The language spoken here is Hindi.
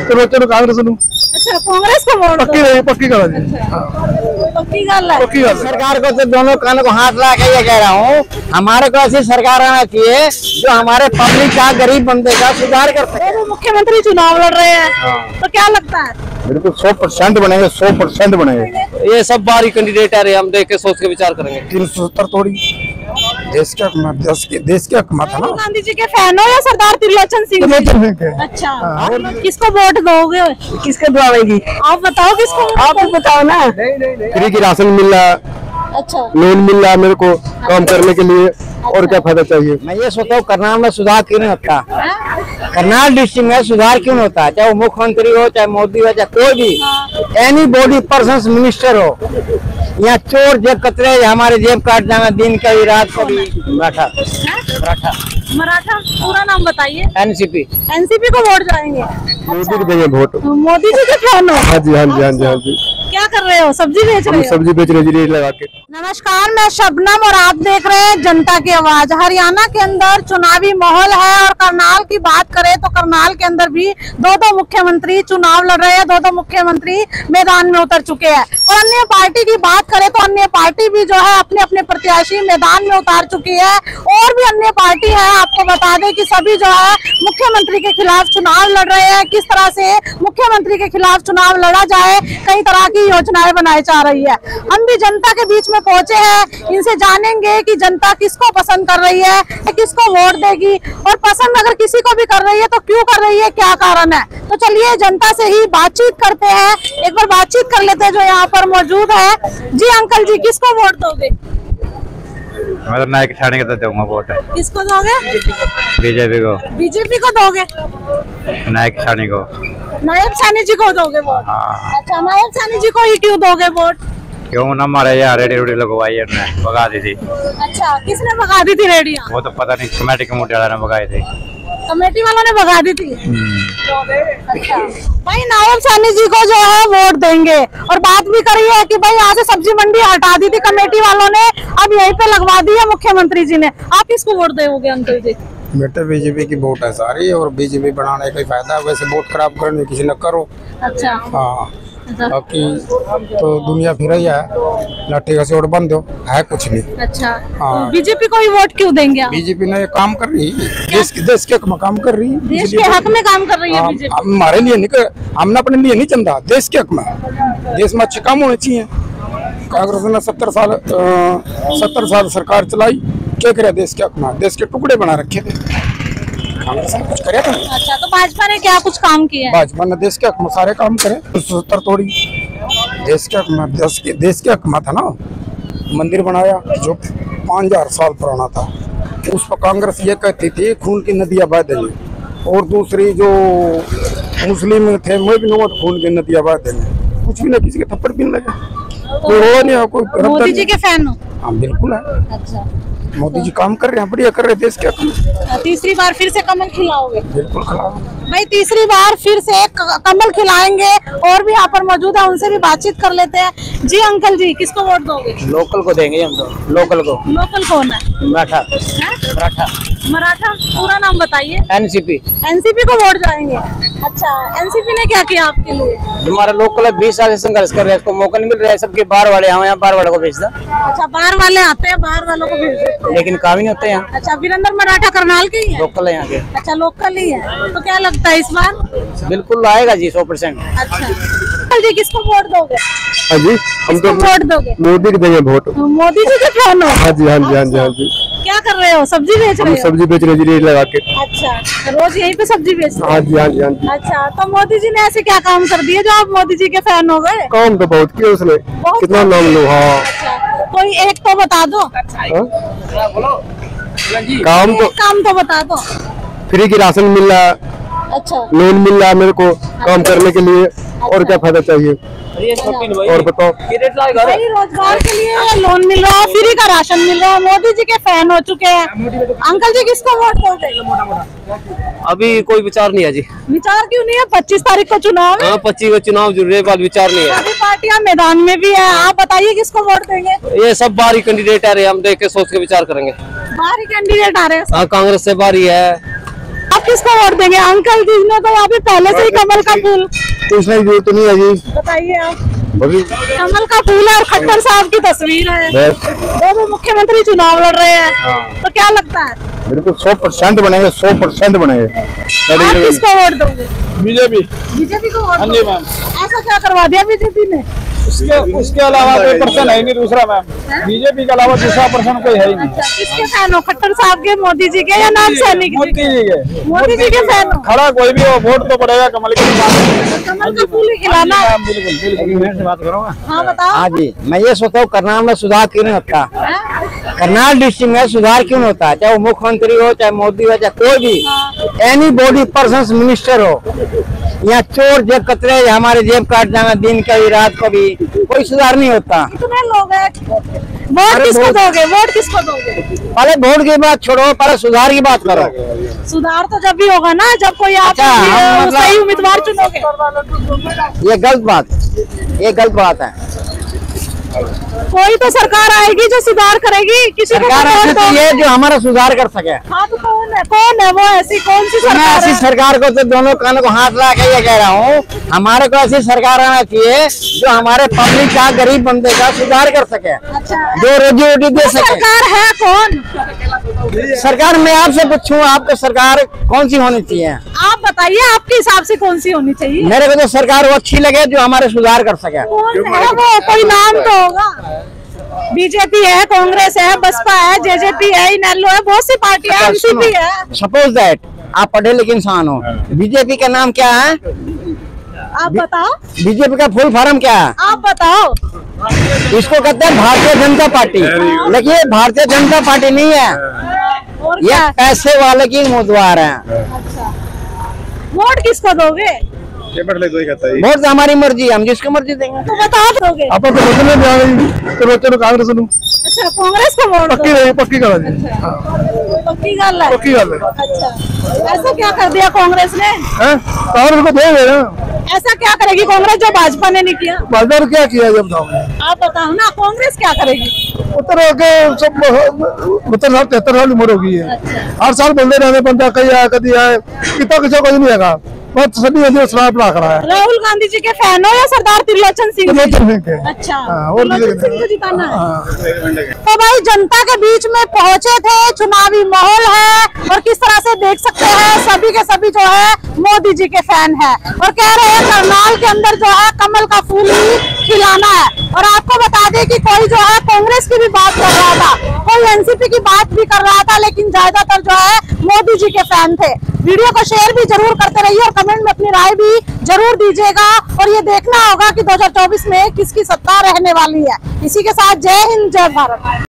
चलो चलो कांग्रेस नूं। अच्छा कांग्रेस को वोट पक्की दो। पक्की गल है जी। पक्की गल है। पक्की गल। सरकार को तो दोनों कानों को हाथ लगा के ये कह रहा हूँ, हमारे को ऐसी सरकार आना चाहिए जो हमारे पब्लिक का, गरीब बंदे का सुधार कर सके। तो मुख्यमंत्री चुनाव लड़ रहे हैं तो क्या लगता है? बिल्कुल 100% बनेंगे, 100% बनेंगे। ये सब बाहरी कैंडिडेट है, हम देख के सोच के विचार करेंगे। 370 थोड़ी देश के हक में था ना। गांधी जी के फैन हो या सरदार त्रिलोचन सिंह जी? अच्छा किसको वोट दोगे? किसके दुआएगी? आप बताओ किसको? आप ही बताओ ना। फ्री की राशन मिल रहा, अच्छा लोन मिल रहा मेरे को काम करने के लिए, और क्या फायदा चाहिए। मैं ये सोचता हूँ करनाल में सुधार क्यों नहीं होता, करनाल डिस्ट्रिक्ट में सुधार क्यों नहीं होता, चाहे वो मुख्यमंत्री हो, चाहे मोदी हो, चाहे कोई भी एनी बॉडी पर्सन मिनिस्टर हो, यहाँ चोर जेब कतरे हमारे जेब काट जाना दिन का भी रात का भी। मराठा मराठा पूरा नाम बताइए। एनसीपी एनसीपी को वोट जाएंगे। मोदी को देंगे वोट। मोदी जी के फैन हो? हाँ जी हाँ जी हाँ जी हाँ जी। क्या कर रहे हो? सब्जी बेच रहे हो? सब्जी बेच रहे जी, रेट लगा के। नमस्कार, मैं शबनम और आप देख रहे हैं जनता की आवाज। हरियाणा के अंदर चुनावी माहौल है और करनाल की बात करें तो करनाल के अंदर भी दो मुख्यमंत्री चुनाव लड़ रहे हैं, दो मुख्यमंत्री मैदान में उतर चुके हैं। और अन्य पार्टी की बात करें तो अन्य पार्टी भी जो है अपने अपने प्रत्याशी मैदान में उतार चुकी है। और भी अन्य पार्टी है, आपको बता दें कि सभी जो है मुख्यमंत्री के खिलाफ चुनाव लड़ रहे हैं। किस तरह से मुख्यमंत्री के खिलाफ चुनाव लड़ा जाए, कई तरह की योजनाएं बनाई जा रही है। हम भी जनता के बीच में पहुंचे हैं, इनसे जानेंगे कि जनता किसको पसंद कर रही है, किसको वोट देगी, और पसंद अगर किसी को भी कर रही है तो क्यों कर रही है, क्या कारण है। तो चलिए जनता से ही बातचीत करते हैं, एक बार बातचीत कर लेते हैं जो यहाँ पर मौजूद है। जी अंकल जी, किसको वोट दोगे? मैं तो नायक छाने के तो दूंगा वोट। किसको दोगे? बीजेपी को। बीजेपी को दोगे? नायक छाने को। नायब सानी जी को दोगे वोट? अच्छा, नायब सानी जी को ही क्यों दोगे वोट? क्यों ना मारे यार, रेडी रोडी लगवाई है, भगा दी थी। अच्छा, किसने भगा दी थी रेडियां? वो तो पता नहीं, कमेटी के मुंडे वाला ने भगाई थी। कमेटी वालों ने भगा दी थी। अच्छा भाई, नायब सानी जी को जो है वोट देंगे। और बात भी करी है कि भाई यहाँ से सब्जी मंडी हटा दी थी कमेटी वालों ने, अब यहीं पे लगवा दी है मुख्यमंत्री जी ने। आप किसको वोट दोगे अंकल जी? बेटे बीजेपी की वोट है सारी, और बीजेपी बनाने का फायदा है, वैसे वोट खराब करने किसी न करो। अच्छा हाँ, बाकी तो दुनिया फिर ही है, लाठी का सोट बंद हो है कुछ नहीं। अच्छा हाँ। बीजेपी को ही वोट क्यों देंगे आप? बीजेपी ने काम कर रही है, देश के हक में काम कर रही है, देश के हक में काम कर रही है बीजेपी। हमारे लिए नहीं, हमने अपने लिए नहीं चंदा, देश के हक में। देश में अच्छे काम होने चाहिए। कांग्रेस ने 70 साल सरकार चलाई, क्या करे देश के हक में? देश के टुकड़े बना रखे थे, कांग्रेस ने कुछ करे था? अच्छा, तो भाजपा ने क्या कुछ काम किया? भाजपा ने देश के हक में सारे काम करे। 70 थोड़ी देश के हक में, देश के हक में था ना। मंदिर बनाया जो 5000 साल पुराना था, उस पर कांग्रेस ये कहती थी खून की नदियां बह देंगे, और दूसरी जो मुस्लिम थे वो भी नोट खून की नदियां बह देंगे। कुछ भी ना, किसी के थप्पड़ भी नहीं लगे, कोई हो नहीं, कोई। मोदी जी के फैन हो? हाँ बिल्कुल है। अच्छा, मोदी जी काम कर रहे हैं, बढ़िया कर रहे हैं देश के हक में। तीसरी बार फिर से कमल खिलाओगे? बिल्कुल खिलाओ भाई, तीसरी बार फिर से कमल खिलाएंगे। और भी यहाँ पर मौजूद है, उनसे भी बातचीत कर लेते हैं। जी अंकल जी, किसको वोट दोगे? लोकल को देंगे हम तो। लोकल को। लोकल कौन है? मराठा मराठा पूरा नाम बताइए। एनसीपी एनसीपी को वोट जाएंगे। अच्छा, एनसीपी ने क्या किया आपके लिए? हमारा लोकल 20 साल से संघर्ष कर रहे हैं, इसको मौका नहीं मिल रहा है। सबके बाहर वाले यहाँ बाहर वाले को भेजता। अच्छा, बाहर वाले आते हैं, बाहर वालों को भेज देते हैं, लेकिन काम ही होते हैं। अच्छा, वीरेंद्र मराठा करनाल के ही है? लोकल है यहाँ के। अच्छा, लोकल ही है। तो क्या लगता है इस बार? बिल्कुल आएगा जी, 100%। अच्छा अंकल जी, किसको वोट दोगे? हाँ जी, हम तो वोट दोगे? मोदी को देंगे वोट। मोदी जी के फैन हो? हाँ जी हाँ जी हाँ जी हाँ जी। क्या कर रहे हो? सब्जी बेच रहे हो? सब्जी बेच रहे जी, रेट लगा के। अच्छा, रोज यहीं पे सब्जी बेचते हो? हाँ जी हाँ जी हाँ जी। अच्छा, तो मोदी जी ने ऐसे क्या काम कर दिए जो आप मोदी जी के फैन हो गए? काम तो बहुत किया उसने, कितना नाम लो। हाँ, अच्छा, कोई एक तो बता दो। काम तो बता दो। फ्री की राशन मिल रहा, अच्छा, लोन मिल रहा मेरे को काम करने के लिए, और क्या फायदा चाहिए। और बताओ। भाई, रोजगार के लिए लोन मिल रहा है, फ्री का राशन मिल रहा है, मोदी जी के फैन हो चुके हैं। अंकल जी, किसको वोट दोगे? अभी कोई विचार नहीं है जी। विचार क्यों नहीं है? 25 तारीख को चुनाव है। हाँ, 25 को चुनाव जुड़े, बात विचार नहीं है। सभी पार्टियां मैदान में भी है, आप बताइए किसको वोट देंगे? ये सब बाहरी कैंडिडेट है, हम देख के सोच के विचार करेंगे। बाहरी कैंडिडेट आ रहे हैं। हाँ, कांग्रेस से बाहरी है, आप किसको वोट देंगे? अंकल जी ने तो यहाँ पे पहले से ही कमल का फूल। पूछने की जरूरत नहीं है जी, बताइए आप। अभी कमल का फूल है और खट्टर साहब की तस्वीर है, दोनों मुख्यमंत्री चुनाव लड़ रहे हैं, तो क्या लगता है? बिल्कुल 100% बनेंगे, 100% बनेंगे। आप किसको वोट दोगे? बीजेपी। बीजेपी को वोट हाँ जी दोगे? मैम। ऐसा क्या करवा दिया बीजेपी ने? उसके अलावा कोई पर्सन है नहीं दूसरा मैम, बीजेपी के अलावा दूसरा पर्सन कोई है ही नहीं। अच्छा, किसके फैन हो? खट्टर साहब के, मोदी जी के, या नाम सैनिक? मोदी जी के। मोदी जी के फैन हो? खड़ा कोई भी हो, वोट तो पड़ेगा कमल के साथ। कमल का फूल ही खिलाना है। बिल्कुल बात करूँगा। हाँ बताओ। हाँ जी, मैं ये सोचता हूँ करनाल में सुधार क्यों नहीं होता, करनाल डिस्ट्रिक्ट में सुधार क्यों नहीं होता, चाहे वो मुख्यमंत्री हो, चाहे मोदी हो, चाहे कोई भी एनी बॉडी पर्सन मिनिस्टर हो, यहाँ चोर जेब कतरे हमारे जेब काट जाना दिन का भी रात को भी, कोई सुधार नहीं होता। कितने लोग हैं? वोट किसको दोगे? वोट किसको दोगे? पहले वोट की बात छोड़ो, पहले सुधार की बात करो। सुधार तो जब भी होगा ना जब कोई आप अच्छा, सही उम्मीदवार चुनोगे। ये गलत बात है। कोई तो सरकार आएगी जो सुधार करेगी, किसी को सरकार वोट ऐसी दोगे? चाहिए जो हमारा सुधार कर सके। हाँ तो कौन है वो? ऐसी कौन सी मैं सरकार ऐसी है? सरकार को तो दोनों कानों को हाथ लगा के ये कह रहा हूँ, हमारे को ऐसी सरकार आना चाहिए जो हमारे पब्लिक का, गरीब बंदे का सुधार कर सके, अच्छा, दो रोजी रोटी दे सके। सरकार है कौन? सरकार मैं आपसे पूछूं, आपको सरकार कौन सी होनी चाहिए? आप बताइए आपके हिसाब से कौन सी होनी चाहिए? मेरे को तो सरकार वो अच्छी लगे जो हमारे सुधार कर सके। कौन है वो? कोई नाम तो होगा। बीजेपी है, कांग्रेस है, बसपा है, जेजेपी है, इनेलो है, बहुत सी पार्टियां, एनसीपी है। सपोज दैट आप पढ़े लिखे इंसान हो, बीजेपी का नाम क्या है? आप बताओ। बीजेपी का फुल फॉर्म क्या है? आप बताओ। इसको कहते हैं भारतीय जनता पार्टी, लेकिन ये भारतीय जनता पार्टी नहीं है, और ये क्या? पैसे वाले की उम्मीदवार है। वोट किसको दोगे? वोट तो हमारी मर्जी है, हम जिसको मर्जी देंगे। तो बता दोगे। आप तो बचने में आ गई, तो बच्चे कांग्रेस नू अच्छा, कांग्रेस को वोट पक्की दो। रही, पक्की करा जी, पक्की गल है। पक्की गल है। अच्छा, ऐसा क्या कर दिया कांग्रेस ने? हैं? कांग्रेस को देंगे ना, ऐसा क्या करेगी कांग्रेस जो भाजपा ने नहीं किया? भाजपा ने क्या किया जब बताओ? आप बताओ ना, कांग्रेस क्या करेगी? उत्तर के सब 72 साल उम्र हो गई है, हर साल बोलते रहते बंदा कहीं आया कभी आए, कितना किसी को नहीं है, बस सभी सलाह पड़ा खड़ा है। राहुल गांधी जी के फैन हो या सरदार त्रिलोचन सिंह जी? त्रिलोचन सिंह के। अच्छा, और त्रिलोचन सिंह को जिताना है। हाँ। तो भाई जनता के बीच में पहुंचे थे, चुनावी माहौल है और किस तरह से देख सकते हैं सभी के सभी जो है मोदी जी के फैन है और कह रहे हैं करनाल के अंदर जो है कमल का फूल ही खिलाना है। और आपको बता दें कि कोई जो है कांग्रेस की भी बात कर रहा था, कोई एनसीपी की बात भी कर रहा था, लेकिन ज्यादातर जो है मोदी जी के फैन थे। वीडियो को शेयर भी जरूर करते रहिए और कमेंट में अपनी राय भी जरूर दीजिएगा और ये देखना होगा कि 2024 में किसकी सत्ता रहने वाली है। इसी के साथ जय हिंद, जय भारत।